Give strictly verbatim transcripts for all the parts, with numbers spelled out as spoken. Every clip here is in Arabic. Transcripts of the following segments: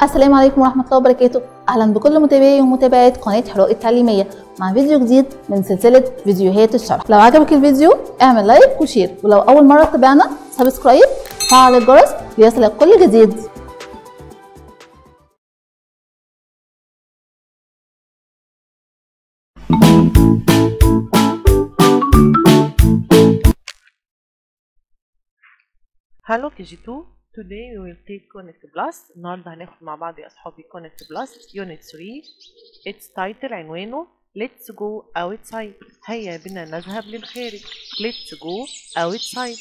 السلام عليكم ورحمة الله وبركاته. أهلا بكل متابعي ومتابعات قناة حراء التعليمية مع فيديو جديد من سلسلة فيديوهات الشرح. لو عجبك الفيديو اعمل لايك وشير، ولو أول مرة تتابعنا سبسكرايب وفعل الجرس ليصلك كل جديد. Hello كي جي تو. Today we will take Connect Plus. النهارده هناخد مع بعض يا اصحابي Connect Plus Unit ثلاثة. Its title عنوانه Let's go outside. هيا بنا نذهب للخارج. Let's go outside.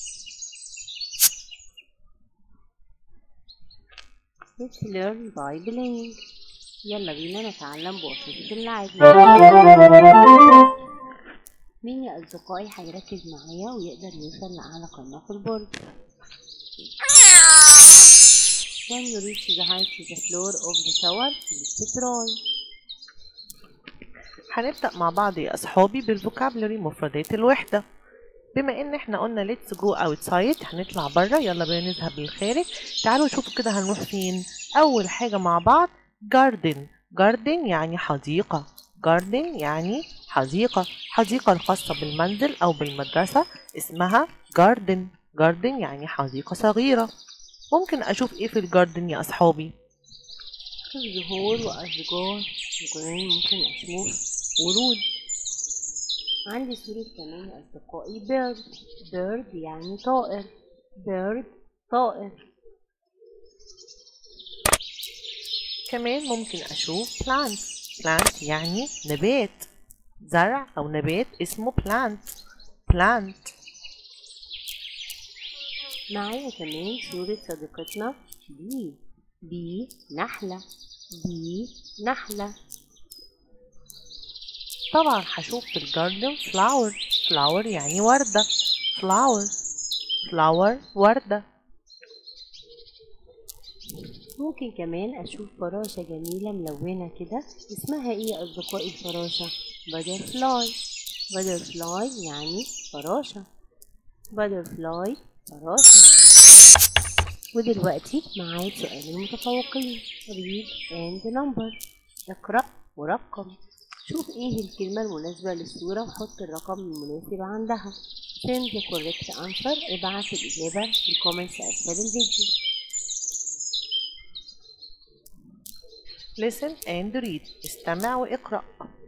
Let's learn by playing. يلا بينا نتعلم بواسطة اللعب. مين يا أصدقائي هيركز معايا ويقدر يوصل لأعلى قمة في البرج؟ When you reach the height of the floor of the tower, let's try. هنبدأ مع بعض يا أصحابي بالفوكابلري مفردات الوحدة. بما إن إحنا قلنا let's go outside هنطلع بره، يلا بينا نذهب للخارج. تعالوا نشوفوا كده هنروح فين. أول حاجة مع بعض garden. garden يعني حديقة. garden يعني حديقة. حديقة الخاصة بالمنزل أو بالمدرسة اسمها garden. garden يعني حديقة صغيرة. ممكن أشوف إيه في الجاردن يا أصحابي؟ زهور وأشجار، وكمان ممكن أشوف ورود. عندي صورة كمان يا أصدقائي bird. bird يعني طائر. bird طائر. كمان ممكن أشوف plant. plant يعني نبات، زرع أو نبات اسمه plant. plant. معايا كمان صورة صديقتنا بي. بي نحلة. بي نحلة. طبعا هشوف في الجاردن flower. flower يعني وردة. flower. flower وردة. ممكن كمان أشوف فراشة جميلة ملونة كده. اسمها إيه يا أصدقائي الفراشة؟ butterfly. butterfly يعني فراشة. butterfly فراشة. ودلوقتي معايا سؤال المتفوقين read and number. اقرأ ورقم. شوف ايه الكلمة المناسبة للصورة وحط الرقم المناسب عندها. send the correct answer. ابعت الإجابة في الكومنتس أسفل الفيديو. listen and read. استمع واقرأ.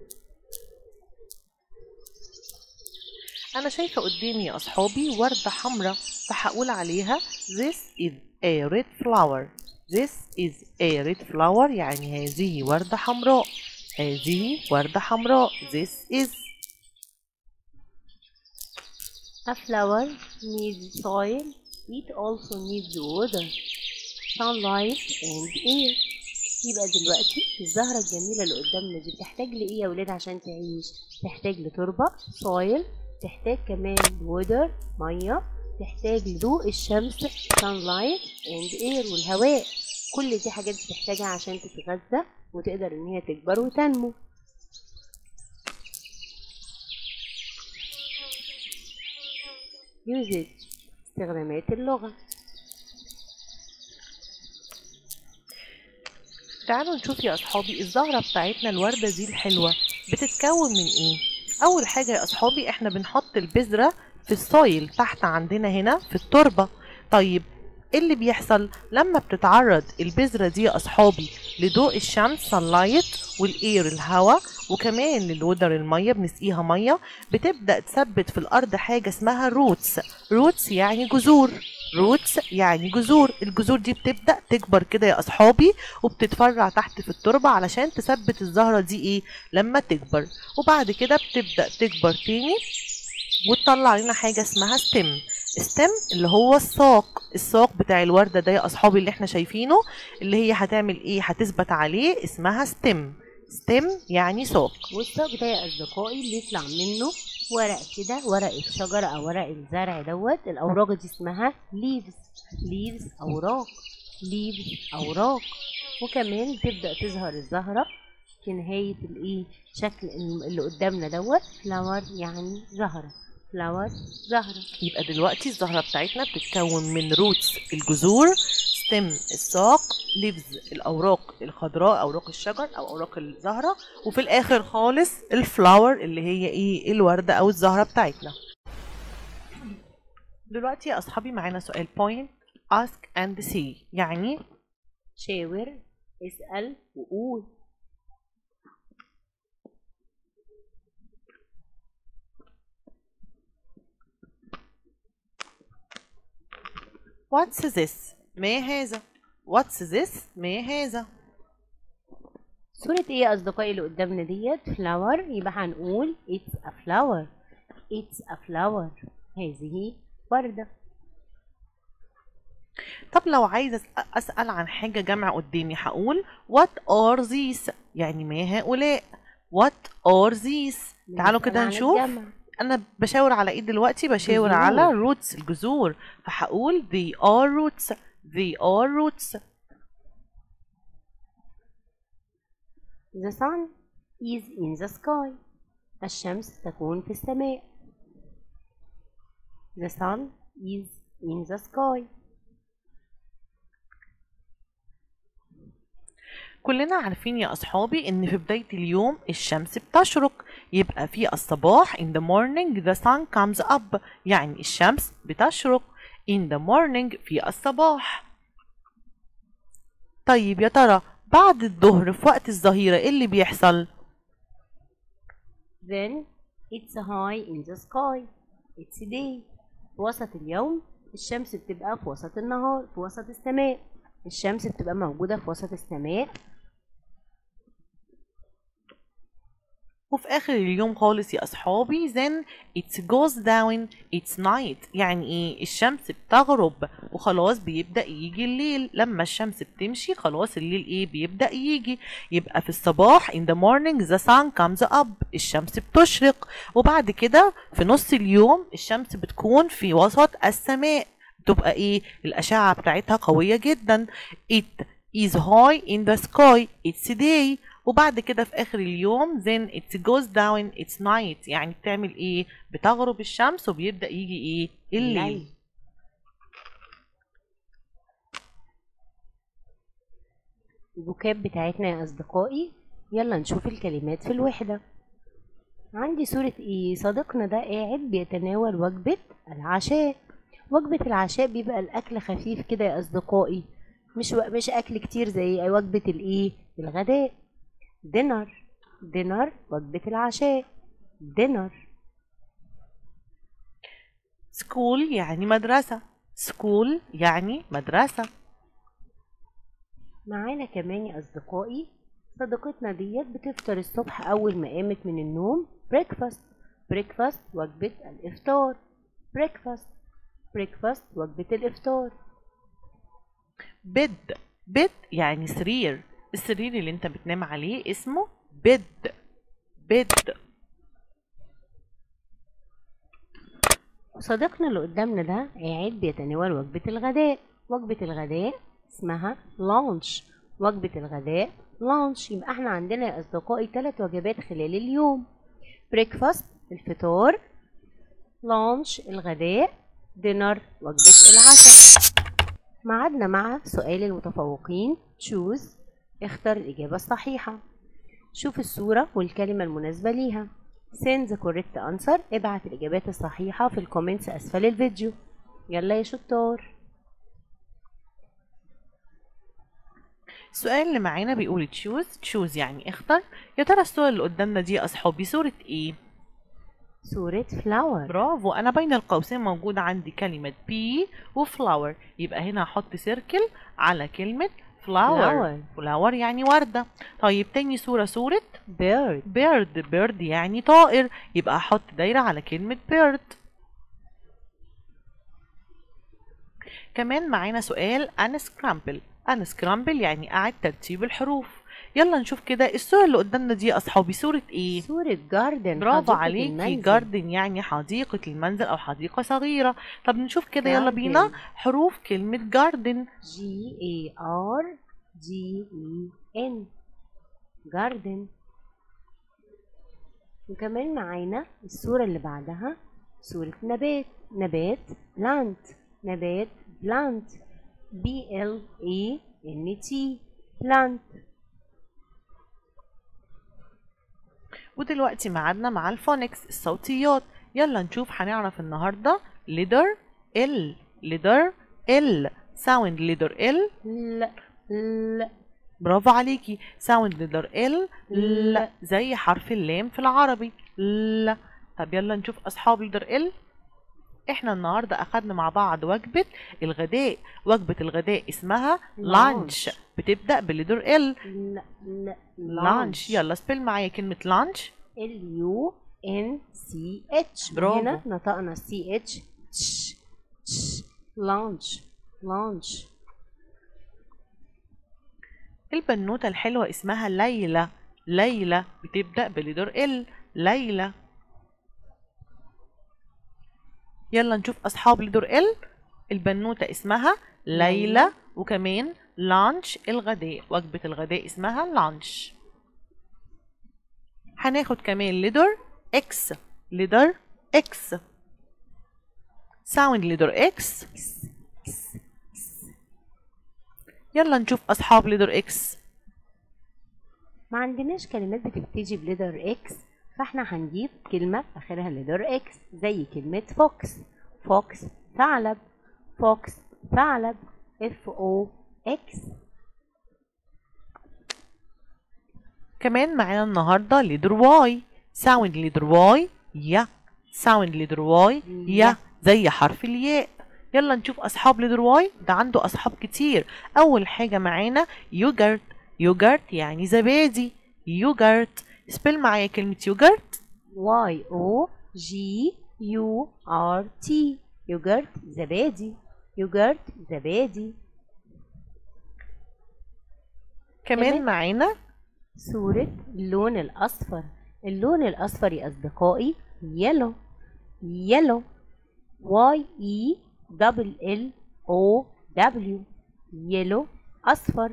أنا شايفة قدامي يا أصحابي وردة حمراء، فهقول عليها this is a red flower. this is a red flower يعني هذه وردة حمراء. هذه وردة حمراء. this is. A flower needs soil. It also needs water, sunlight and air. يبقى دلوقتي الزهرة الجميلة اللي قدامنا دي بتحتاج لإيه يا ولاد عشان تعيش؟ تحتاج لتربة soil، تحتاج كمان water مية، تحتاج لضوء الشمس sunlight and air والهواء. كل دي حاجات بتحتاجها عشان تتغذى وتقدر ان هي تكبر وتنمو. usage استخدامات اللغة. تعالوا نشوف يا أصحابي الزهرة بتاعتنا الوردة دي الحلوة بتتكون من إيه؟ أول حاجة يا أصحابي إحنا بنحط البذرة في السويل تحت عندنا هنا في التربة. طيب إيه اللي بيحصل لما بتتعرض البذرة دي يا أصحابي لضوء الشمس sunlight والإير الهواء وكمان للودر المية بنسقيها مية، بتبدأ تثبت في الأرض حاجة اسمها روتس. روتس يعني جذور. روتس يعني جذور. الجذور دي بتبدأ تكبر كده يا أصحابي وبتتفرع تحت في التربة علشان تثبت الزهرة دي إيه لما تكبر، وبعد كده بتبدأ تكبر تاني وتطلع لنا حاجة اسمها ستيم. ستيم اللي هو الساق. الساق بتاع الوردة ده يا أصحابي اللي احنا شايفينه اللي هي هتعمل إيه هتثبت عليه اسمها ستيم. ستيم يعني ساق. والساق ده يا أصدقائي بيطلع منه ورق كده، ورق الشجرة أو ورق الزرع دوت. الأوراق دي اسمها leaves. leaves أوراق. leaves أوراق. وكمان تبدأ تظهر الزهرة في نهاية الإيه شكل اللي قدامنا دوت. flower يعني زهرة. flower زهرة. يبقى دلوقتي الزهرة بتاعتنا بتتكون من روتس الجذور، stem الساق، leaves الأوراق الخضراء، أوراق الشجر أو أوراق الزهرة، وفي الآخر خالص الفلاور اللي هي إيه الوردة أو الزهرة بتاعتنا. دلوقتي يا أصحابي معانا سؤال point ask and see، يعني شاور، اسأل وقول. what's this ما هذا، what's this ما هذا. صورة ايه يا اصدقائي اللي قدامنا ديت؟ فلاور، يبقى هنقول it's a flower. it's a flower. هذه وردة. طب لو عايزة أسأل عن حاجة جمع قدامي هقول what are these، يعني ما هؤلاء. what are these. تعالوا كده نشوف. أنا بشاور على إيه دلوقتي؟ بشاور جذور. على roots الجذور، فهقول they are roots. they are roots. The sun is in the sky. الشمس تكون في السماء. The sun is in the sky. كلنا عارفين يا أصحابي إن في بداية اليوم الشمس بتشرق، يبقى في الصباح in the morning the sun comes up، يعني الشمس بتشرق in the morning في الصباح. طيب يا ترى بعد الظهر في وقت الظهيرة إيه اللي بيحصل؟ Then it's high in the sky. It's day. في وسط اليوم الشمس بتبقى في وسط النهار، في وسط السماء. الشمس بتبقى موجودة في وسط السماء. وفي آخر اليوم خالص يا أصحابي then it goes down it's night، يعني إيه؟ الشمس بتغرب وخلاص بيبدأ يجي الليل. لما الشمس بتمشي خلاص الليل إيه بيبدأ يجي. يبقى في الصباح in the morning the sun comes up، الشمس بتشرق، وبعد كده في نص اليوم الشمس بتكون في وسط السماء، بتبقى إيه الأشعة بتاعتها قوية جدا. it is high in the sky it's day، وبعد كده في آخر اليوم then it goes down it's night، يعني بتعمل إيه؟ بتغرب الشمس وبيبدأ يجي إيه؟ الليل. الفوكاب بتاعتنا يا أصدقائي، يلا نشوف الكلمات في الوحدة. عندي صورة إيه؟ صديقنا ده قاعد بيتناول وجبة العشاء. وجبة العشاء بيبقى الأكل خفيف كده يا أصدقائي، مش و... مش أكل كتير زي وجبة الإيه؟ الغداء. dinner. dinner وجبة العشاء. dinner. school يعني مدرسة. school يعني مدرسة. معانا كمان يا أصدقائي صديقتنا ديت بتفطر الصبح أول ما قامت من النوم. breakfast. breakfast وجبة الإفطار. breakfast. breakfast وجبة الإفطار. bed. bed يعني سرير. السرير اللي انت بتنام عليه اسمه bed. bed. وصديقنا اللي قدامنا ده قاعد بيتناول وجبة الغداء. وجبة الغداء اسمها lunch. وجبة الغداء lunch. يبقى احنا عندنا يا أصدقائي ثلاث وجبات خلال اليوم. breakfast الفطار، lunch الغداء، dinner وجبة العشاء. معادنا مع سؤال المتفوقين. choose. اختر الإجابة الصحيحة. شوف الصورة والكلمة المناسبة ليها. send the correct answer. ابعت الإجابات الصحيحة في الكومنتس أسفل الفيديو. يلا يا شطار. السؤال اللي معانا بيقول choose. choose يعني اختر. يا ترى الصورة اللي قدامنا دي يا أصحابي صورة إيه؟ صورة flower. برافو. أنا بين القوسين موجود عندي كلمة bee وفلاور، يبقى هنا هحط سيركل على كلمة flower. flower يعني وردة. طيب تاني صورة صورة bird. bird. bird يعني طائر، يبقى هحط دايرة على كلمة bird. كمان معانا سؤال unscramble. unscramble يعني أعد ترتيب الحروف. يلا نشوف كده الصورة اللي قدامنا دي يا أصحابي صورة إيه؟ صورة جاردن. برافو عليكي. جاردن يعني حديقة المنزل أو حديقة صغيرة. طب نشوف كده يلا بينا حروف كلمة جاردن. G A R D E N. جاردن. وكمان معانا الصورة اللي بعدها صورة نبات. نبات plant. نبات plant. B L A N T plant. ودلوقتي ميعادنا مع الفونكس الصوتيات. يلا نشوف هنعرف النهارده letter L letter L sound letter L. ل ل برافو عليكي. sound letter L ل زي حرف اللام في العربي ل. طب يلا نشوف اصحاب letter L. احنا النهارده اخدنا مع بعض وجبه الغداء. وجبه الغداء اسمها لانش بتبدا بالليتر ال. ل ل لانش. يلا سبيل معايا كلمه لانش. L U N C H. برافو. هنا نطقنا C H تش تش. لانش لانش. البنوته الحلوه اسمها ليلى. ليلى بتبدا بالليتر ال. ليلى. يلا نشوف اصحاب ليتر ال. البنوته اسمها ليلى وكمان لانش الغداء. وجبه الغداء اسمها لانش. هناخد كمان ليتر اكس. ليتر اكس ساوند ليتر اكس. يلا نشوف اصحاب ليتر اكس. ما عندناش كلمات بتبتدي بليتر اكس، فاحنا هنجيب كلمة اخرها ليتر اكس زي كلمة فوكس. فوكس ثعلب. فوكس ثعلب. F O X. كمان معانا النهارده ليتر واي. ساوند ليتر واي يا. ساوند ليتر واي يا زي حرف الياء. يلا نشوف اصحاب ليتر واي. ده عنده اصحاب كتير. اول حاجه معانا يوجرت. يوجرت يعني زبادي. يوجرت. سبيل معايا كلمه يوجرت. Y O G U R T. يوجرت زبادي. يوجرت زبادي. كمان كمان معانا صورة اللون الأصفر. اللون الأصفر يا أصدقائي يلو. يلو. Y E L L O W. يلو أصفر.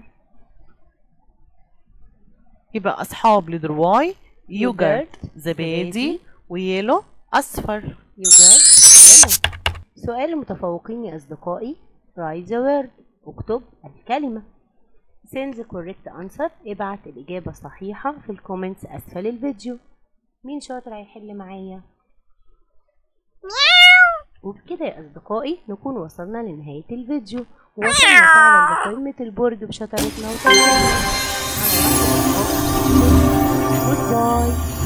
يبقى اصحاب ليتر واي يوجرت يوجرت زبادي ويلو اصفر. يوجرت يلو. سؤال المتفوقين يا أصدقائي. write the word. اكتب الكلمة. send the correct answer. ابعت الإجابة الصحيحة في الكومنتس أسفل الفيديو. مين شاطر هيحل معايا؟ وبكده يا أصدقائي نكون وصلنا لنهاية الفيديو، ووصلنا فعلا لقمة البرج بشطارتنا وتوفيقنا. جود باي.